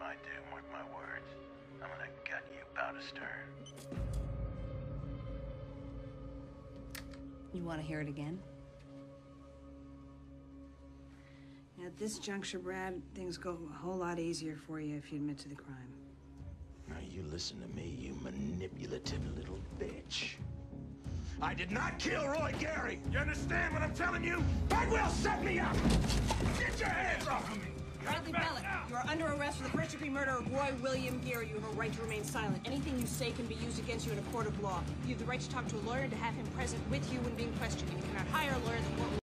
I do, mark my words. I'm gonna gut you about astern. You want to hear it again? At this juncture, Brad, things go a whole lot easier for you if you admit to the crime. Now you listen to me, you manipulative little bitch. I did not kill Roy Gary! You understand what I'm telling you? Bagwell set me up! Get your hands off of me! Bradley Bellick, you are under arrest for the first-degree murder of Roy William Gary. You have a right to remain silent. Anything you say can be used against you in a court of law. You have the right to talk to a lawyer and to have him present with you when being questioned. If you cannot hire a lawyer, the court will